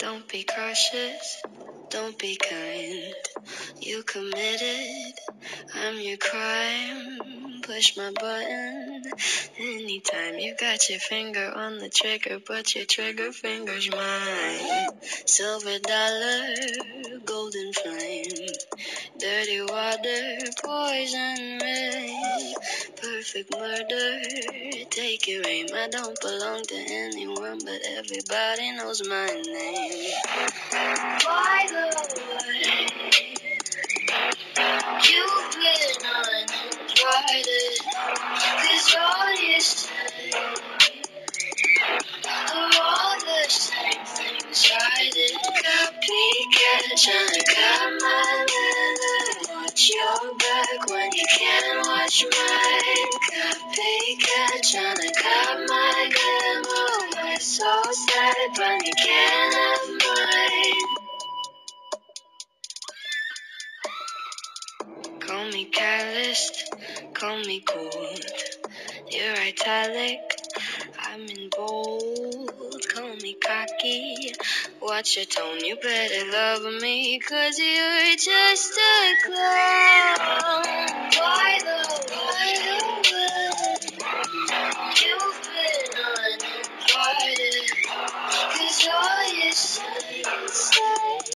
Don't be cautious, don't be kind. You committed, I'm your crime. Push my button anytime. You got your finger on the trigger, but your trigger finger's mine. Silver dollar, golden flame. Dirty water, poison rain. Perfect murder, take your aim. I don't belong to anyone, but everybody knows my name. By the way, you've been uninvited, 'cause all you say are all the same things I did. Copycat, tryna cut my leather. Watch your back when you can't watch mine. Copycat, tryna cut my glamour. We're so sad when you can't have mine. Call me callous, call me cold. You're italic, I'm in bold. Call me cocky, watch your tone. You better love me, 'cause you're just a clown.